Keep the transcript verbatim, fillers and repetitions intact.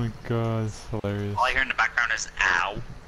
my god, it's hilarious. All I hear in the background is ow.